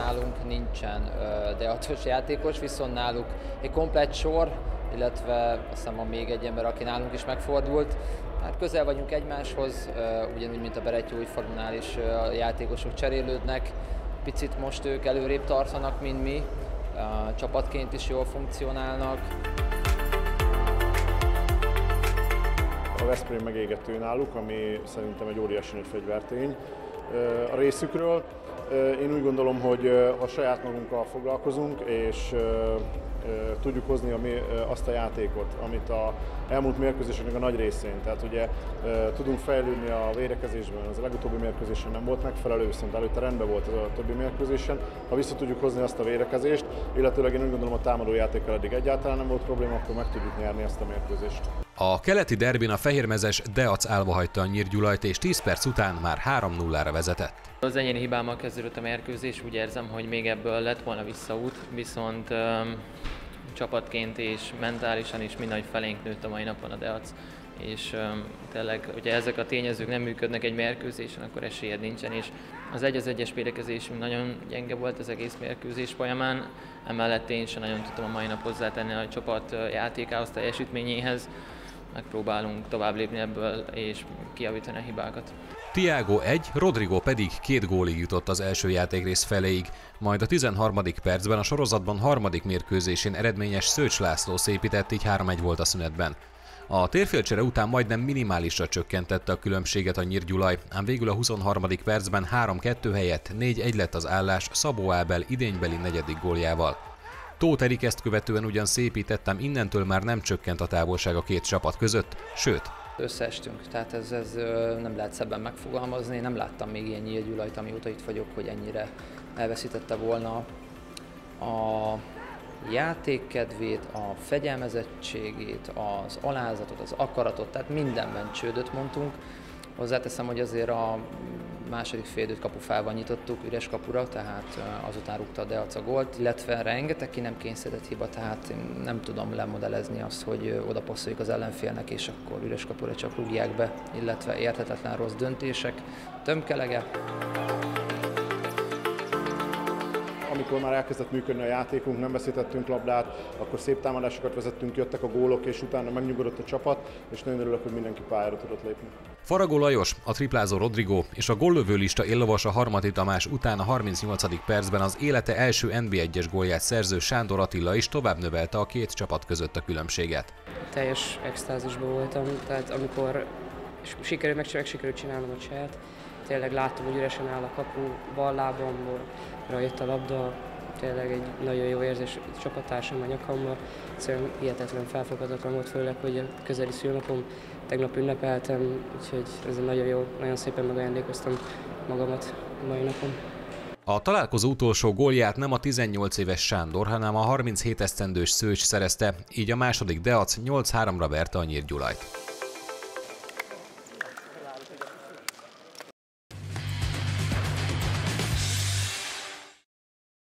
nálunk nincsen deacos játékos, viszont náluk egy komplett sor, illetve azt hiszem van még egy ember, aki nálunk is megfordult. Hát közel vagyunk egymáshoz, ugyanúgy, mint a Berettyói falunál is a játékosok cserélődnek. Picit most ők előrébb tartanak, mint mi, csapatként is jól funkcionálnak. A Veszprém megégető náluk, ami szerintem egy óriási nagy fegyvertény a részükről. Én úgy gondolom, hogy ha saját magunkkal foglalkozunk, és tudjuk hozni azt a játékot, amit az elmúlt mérkőzéseknek a nagy részén. Tehát ugye tudunk fejlődni a védekezésben, az a legutóbbi mérkőzésen nem volt megfelelő, viszont előtte rendben volt a többi mérkőzésen. Ha vissza tudjuk hozni azt a védekezést, illetőleg én úgy gondolom a támadó játékkal eddig egyáltalán nem volt probléma, akkor meg tudjuk nyerni ezt a mérkőzést. A keleti derbin a fehérmezes Deac állva hagyta a Nyírgyulajt, és 10 perc után már 3-0-ra vezetett. Az enyém hibámmal kezdődött a mérkőzés, úgy érzem, hogy még ebből lett volna visszaút, viszont csapatként és mentálisan is mindenhogy felénk nőtt a mai napon a Deac, és tényleg, hogyha ezek a tényezők nem működnek egy mérkőzésen, akkor esélyed nincsen, és az egyes védekezésünk nagyon gyenge volt az egész mérkőzés folyamán, emellett én sem nagyon tudtam a mai nap hozzátenni a csapat játékához, teljesítményéhez. Megpróbálunk tovább lépni ebből és kijavítani a hibákat. Thiago 1, Rodrigo pedig 2 gólig jutott az első játékrész feléig, majd a 13. percben a sorozatban harmadik mérkőzésén eredményes Szőcs László szépített, így 3-1 volt a szünetben. A térfélcsere után majdnem minimálisra csökkentette a különbséget a Nyírgyulaj, ám végül a 23. percben 3-2 helyett 4-1 lett az állás Szabó Ábel idénybeli 4. góljával. Tóth Erik ezt követően ugyan szépített, ám innentől már nem csökkent a távolság a két csapat között, sőt. Összeestünk, tehát ez nem lehet szebben megfogalmazni, nem láttam még ilyen Nyírgyulajt, amióta itt vagyok, hogy ennyire elveszítette volna a játékkedvét, a fegyelmezettségét, az alázatot, az akaratot, tehát mindenben csődöt mondtunk. Hozzáteszem, hogy azért a második félidőt kapufával nyitottuk üres kapura, tehát azután rúgta a Deac a gólt, illetve rengeteg ki nem kényszerített hiba, tehát én nem tudom lemodellezni azt, hogy oda passzoljuk az ellenfélnek, és akkor üres kapura csak rúgják be, illetve érthetetlen rossz döntések, tömkelege. Amikor már elkezdett működni a játékunk, nem veszítettünk labdát, akkor szép támadásokat vezettünk, jöttek a gólok, és utána megnyugodott a csapat, és nagyon örülök, hogy mindenki pályára tudott lépni. Faragó Lajos, a triplázó Rodrigo és a góllövőlista éllovasa Harmati Tamás után a 38. percben az élete első NB1-es gólját szerző Sándor Attila is tovább növelte a két csapat között a különbséget. Teljes extázisban voltam, tehát amikor sikerült csinálnom a csaját, tényleg láttam, hogy üresen áll a kapu, bal lábamból jött a labda, tényleg egy nagyon jó érzés a csapattársam a nyakamban. Egyszerűen hihetetlen, felfoghatatlan volt, főleg, hogy a közeli szülnapom, tegnap ünnepeltem, úgyhogy ez nagyon jó, nagyon szépen megajándékoztam magamat a mai napon. A találkozó utolsó gólját nem a 18 éves Sándor, hanem a 37 esztendős Szőcs szerezte, így a második Deac 8-3-ra verte a Nyírgyulajt.